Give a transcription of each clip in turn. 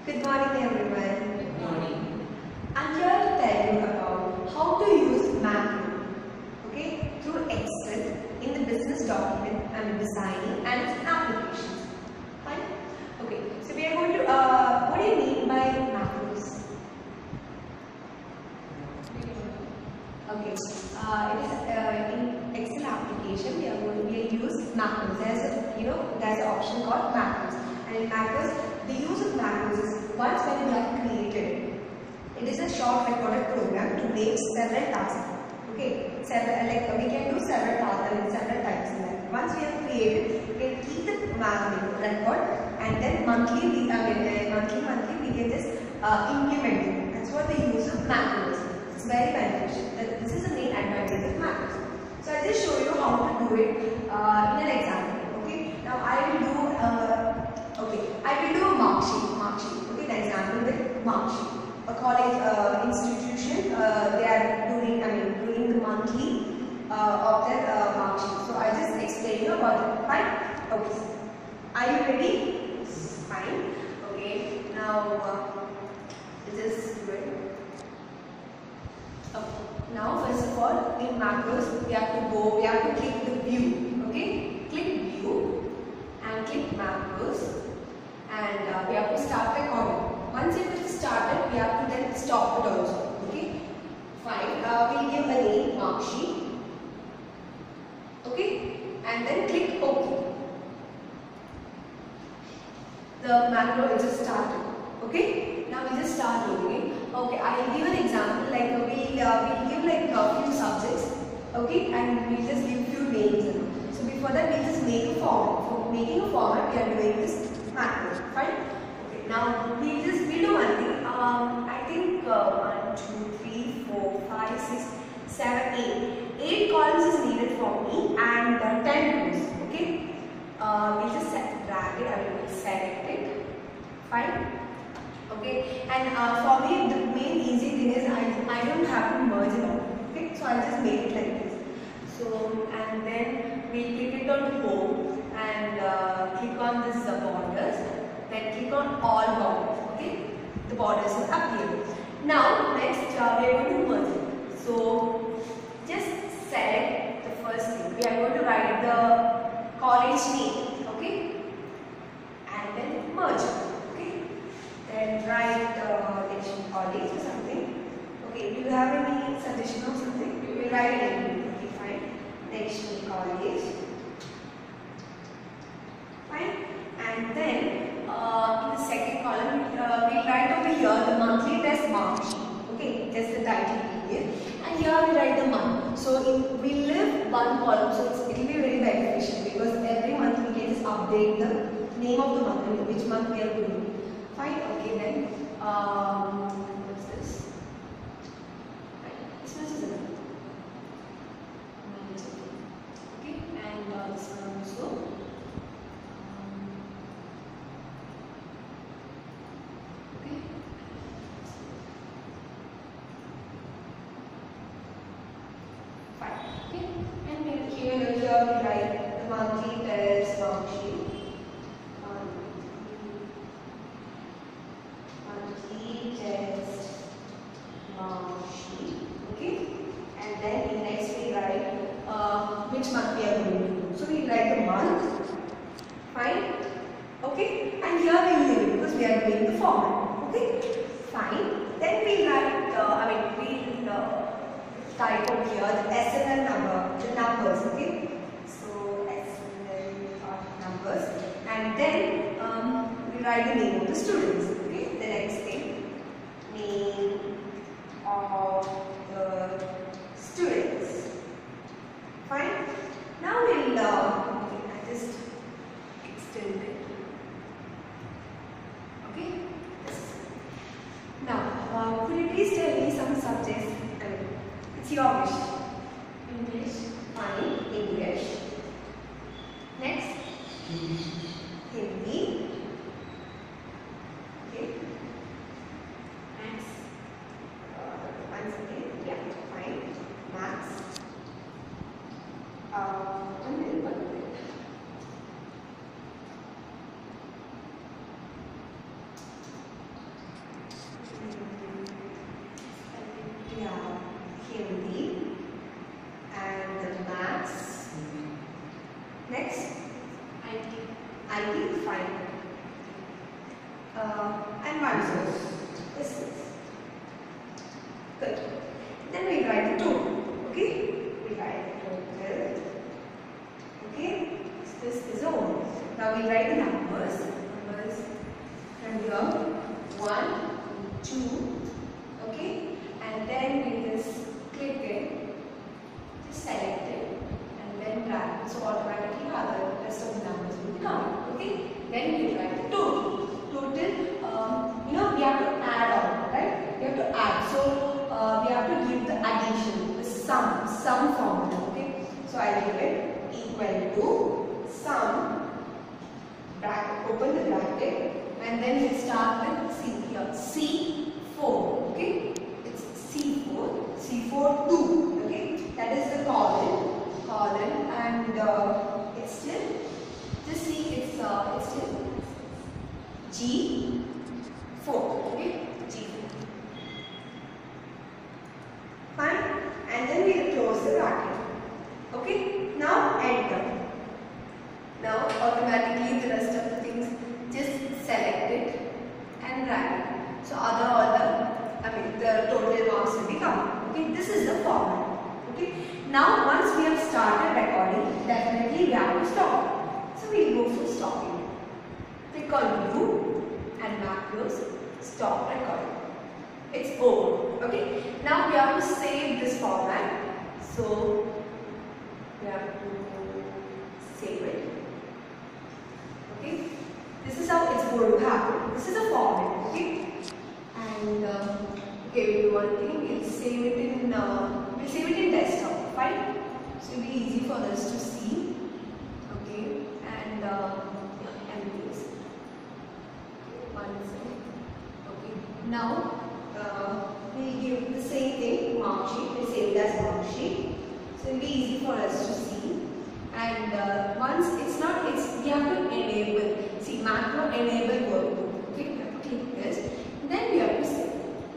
Good morning everyone. Good morning. I'm here to tell you about how to use macro, through Excel in the business document I'm designing and its applications. Fine? Okay, so we are going to, what do you mean by macros? Okay, in Excel application we are going to use macros. There's an option called macros, and in macros the use of macros is once when you have created it is a short recorded program to make several tasks. Okay, we can do several tasks several times in that. Once we have created, we can keep the record, and then monthly we can just implement it. That's what the use of macros. It's very beneficial. This is the main advantage of macros. So I'll just show you how to do it in an example. Okay. Now I will do a mark sheet. Okay, the example with mark sheet. A college institution, they are doing the monthly of their mark sheet. So I just explain you about it. Fine. Okay. Are you ready? Yes. Fine. Okay. Now just do it. Okay. Now first of all, in macros we have to click the view. Okay. Click view and click macros, and we have to start recording. Once it is started, we have to then stop it also. Okay. Fine. We'll give a name, mark sheet. Okay. And then click OK. The macro is just started. Okay. Now we just start doing it. Okay. I will give an example. Like we'll give like a few subjects. Okay. And we'll just give few names. So before that, we'll just make a format. For making a format, we are doing this macro. Fine. Now we'll do one thing. I think 1, 2, 3, 4, 5, 6, 7, 8. 8 columns is needed for me, and 10 rows. Okay. We'll just drag it. I will select it. Fine. Okay. And for me, the main easy thing is I don't have to merge it all. Okay. So I'll just make it like this. So and then we'll click it on home and click on this borders. Then click on all borders. Okay, the borders will appear. Now next we are going to merge it. So just select the first thing. We are going to write the college name. Okay, and then merge. Okay, then write National College or something. Okay, do you have any suggestion or something? You will write anything. Okay, fine. National College. Fine, and then. In the second column, we'll write over here the monthly test mark sheet. Okay, just the title period. And here we write the month. So we leave one column, so it will be very beneficial because every month we can just update the name of the month and which month we are doing. Fine. Okay, then what's this? This much is enough. Okay, and this one also. Okay, and here we write the monthly test mark sheet. Monthly test mark sheet. Okay, and then in next we write which month we are going to do. So we write the month. Fine. Okay, and here we leave it because we are doing the format. Okay, fine. Then we write type over here the SNL number, the numbers. Okay, so SNL numbers, and then we write the name of the students. Okay, the next thing, name of the students. Fine. Now we'll I just extend it. Okay. Now, could you please tell me some subjects? It's your wish. English. Fine. English. Next. Hindi. Okay. Next. Once again. Yeah. Fine. Maths. One minute. 90, fine. And 1 0. Yes. Good. Then we write the total. Okay? We write the total. Okay? This is all. Now we write the numbers. Numbers from here 1, 2. Okay? And then we just click it, just select it, and then drag. So automatically other rest of the numbers will be coming. Okay? Then we write the total. Total, we have to add on, right? We have to add. So we have to give the addition, the sum formula. Okay? So I give it equal to sum, bracket, open the bracket, and then we start with C here. C4. Okay? It's C4. C4 2. Okay? That is the colon, and it's still. Just see, it's still G4. Okay? G4. Fine. And then we will close the bracket. Okay? Now enter. Now automatically the rest of the things just select it and drag it. So the total marks will be coming. Okay? This is the format. Okay? Now once we have started recording, definitely we have to stop. So we will go for stopping. Click on view and macros, stop recording. It's over. Okay? Now we have to save this format. So we have to save it. Okay? This is how it's going to happen. This is a format. Okay? And okay, we'll do one thing. We'll save it in desktop. Fine? So it'll be easy for us to see. Okay? And this. One second. Okay. Now we'll give the same thing, mark sheet. We'll save it as mark sheet. So it'll be easy for us to see. And once we have to enable. See, macro enable workbook. Okay, we have to click this. Then we have to save.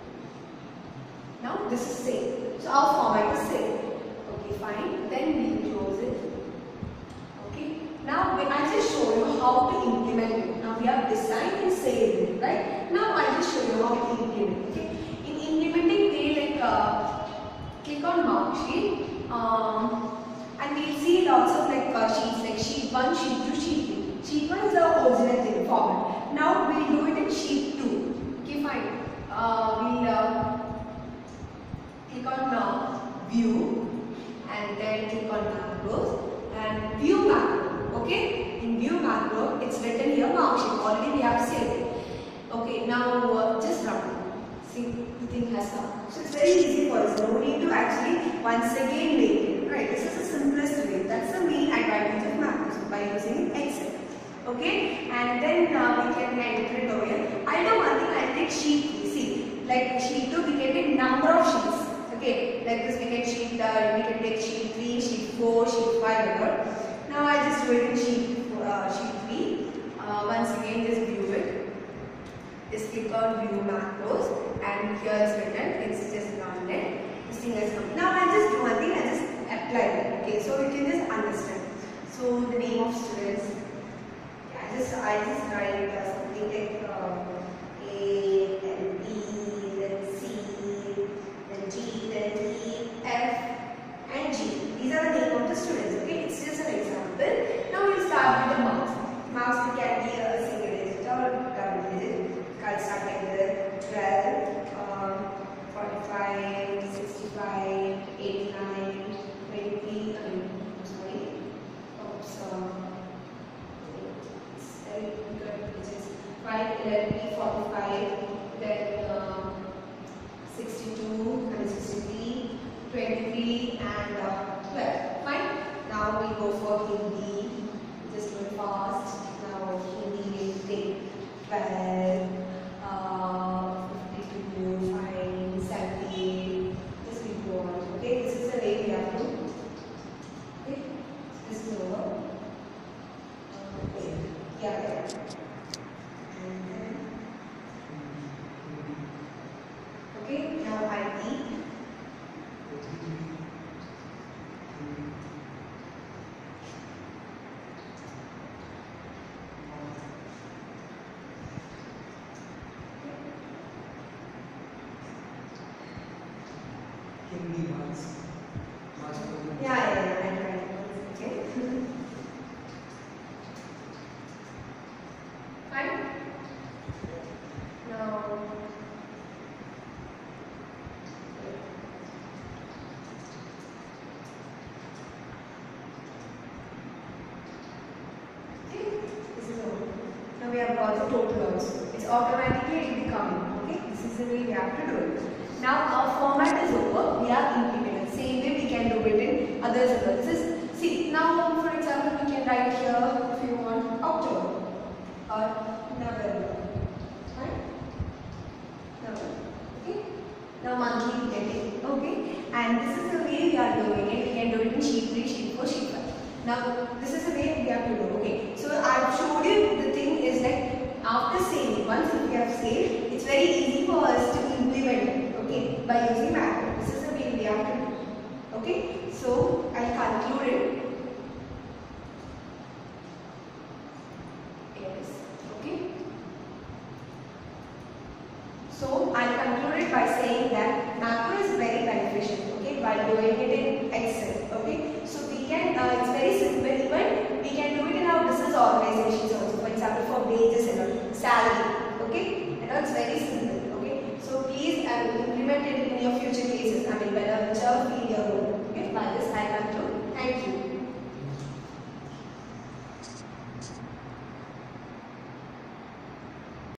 Now this is saved. So our format is saved. Okay, fine. Then we close it. Okay. Now I just show you how to implement it. Now we have designed and saved it, right? Now I just show you how to implement. Okay. In implementing, they click on mark sheet. And we'll see lots of sheets, like sheet 1, sheet 2, sheet 3. Sheet 1 is the original thing format. Now we'll do it in sheet 2. Okay, fine. We'll click on view and then click on macros and view macro. Okay, in view macro, it's written here mark sheet. Already we have saved it. Okay, now just run. See, the thing has come. So it's very easy for us. No need to actually once again make it. Right, this is the simplest way. That's the main advantage of macros by using Excel. Okay, and then we can enter it over here. I know one thing, I'll take sheet 3. See, like sheet 2, we can take number of sheets. Okay, like this we can take sheet 3, sheet 4, sheet 5, whatever. Now I just do it in sheet 3. Once again, just view it. Just click on view macros, and here it's written. It's just rounded. This thing has come. Now I just do one thing. I just apply it. Okay, so you can just understand. So the name of students. I just write something like A, then B, then C, then G, then E, F, and G. These are the name of the students. Okay, it's just an example. Now we'll start with the marks. Marks can be a single digit or double digit. I'll start like this: 12, 45, 65, 89, 20. Which is 5, 11, 45, then 62, 63, 23, and 12. Fine. Now we go for Hindi. Just go fast. Now Hindi will take 12, 52, fine, 78. Just we go on. Okay, this is the way we have to. Okay, this is over. Yeah. Okay, now ID. Yeah, I'm right. Okay. Fine. Now. This is over. Now we have got the total also. It's automatically it will be coming. Okay, this is the way we have to do it. Now our format is over. We have implemented. Same way we can do it in others as well. This is, see, now for example we can write here if you want October or November. Right? November. Okay. Now monthly we can take. Okay. And this is the way we are doing it. We can do it in sheet 3, sheet 4, sheet 5. Now this is the way we have to do. Okay. So I have showed you the thing is like after saving, once we have saved, it's very easy for us to implement it. Okay. By using macro. This is the way we have to do. Okay. So I'll conclude it. Yes. Okay. So I'll conclude it by saying that macro is very beneficial. Okay. By doing it in Excel. Okay. So we can. It's very simple. Even we can do it in our business organization.